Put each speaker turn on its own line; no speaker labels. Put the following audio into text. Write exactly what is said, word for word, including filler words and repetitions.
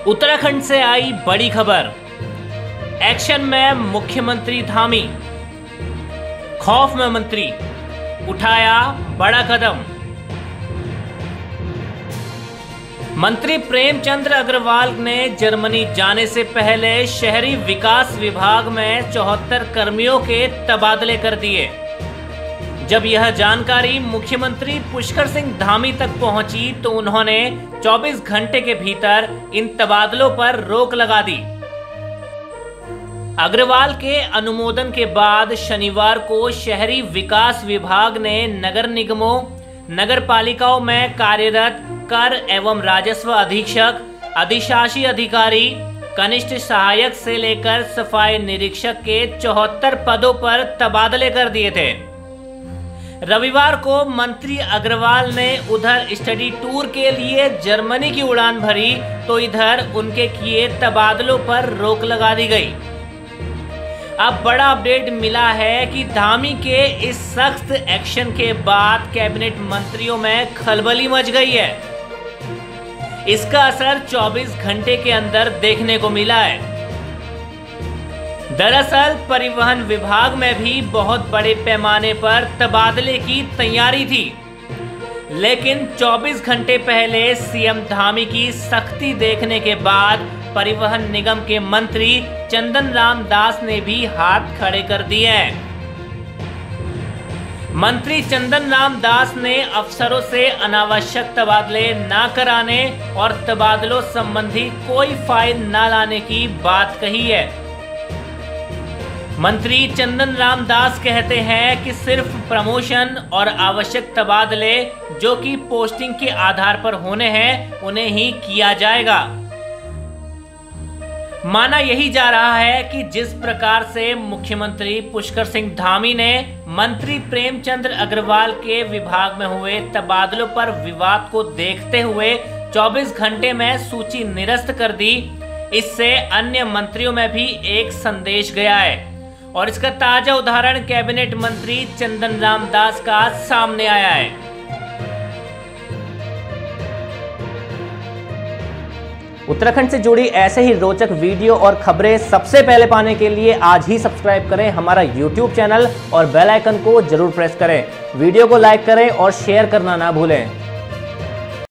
उत्तराखंड से आई बड़ी खबर। एक्शन में मुख्यमंत्री धामी, खौफ में मंत्री, उठाया बड़ा कदम। मंत्री प्रेमचंद्र अग्रवाल ने जर्मनी जाने से पहले शहरी विकास विभाग में चौहत्तर कर्मियों के तबादले कर दिए। जब यह जानकारी मुख्यमंत्री पुष्कर सिंह धामी तक पहुंची तो उन्होंने चौबीस घंटे के भीतर इन तबादलों पर रोक लगा दी। अग्रवाल के अनुमोदन के बाद शनिवार को शहरी विकास विभाग ने नगर निगमों, नगर पालिकाओं में कार्यरत कर एवं राजस्व अधीक्षक, अधिशासी अधिकारी, कनिष्ठ सहायक से लेकर सफाई निरीक्षक के चौहत्तर पदों पर तबादले कर दिए थे। रविवार को मंत्री अग्रवाल ने उधर स्टडी टूर के लिए जर्मनी की उड़ान भरी तो इधर उनके किए तबादलों पर रोक लगा दी गई। अब बड़ा अपडेट मिला है कि धामी के इस सख्त एक्शन के बाद कैबिनेट मंत्रियों में खलबली मच गई है। इसका असर चौबीस घंटे के अंदर देखने को मिला है। दरअसल परिवहन विभाग में भी बहुत बड़े पैमाने पर तबादले की तैयारी थी, लेकिन चौबीस घंटे पहले सीएम धामी की सख्ती देखने के बाद परिवहन निगम के मंत्री चंदन राम दास ने भी हाथ खड़े कर दिए हैं। मंत्री चंदन राम दास ने अफसरों से अनावश्यक तबादले न कराने और तबादलों संबंधी कोई फाइल न लाने की बात कही है। मंत्री चंदन राम दास कहते हैं कि सिर्फ प्रमोशन और आवश्यक तबादले जो कि पोस्टिंग के आधार पर होने हैं उन्हें ही किया जाएगा। माना यही जा रहा है कि जिस प्रकार से मुख्यमंत्री पुष्कर सिंह धामी ने मंत्री प्रेमचंद्र अग्रवाल के विभाग में हुए तबादलों पर विवाद को देखते हुए चौबीस घंटे में सूची निरस्त कर दी, इससे अन्य मंत्रियों में भी एक संदेश गया है और इसका ताजा उदाहरण कैबिनेट मंत्री चंदन राम दास का सामने आया है।
उत्तराखंड से जुड़ी ऐसे ही रोचक वीडियो और खबरें सबसे पहले पाने के लिए आज ही सब्सक्राइब करें हमारा यूट्यूब चैनल और बेल आइकन को जरूर प्रेस करें। वीडियो को लाइक करें और शेयर करना ना भूलें।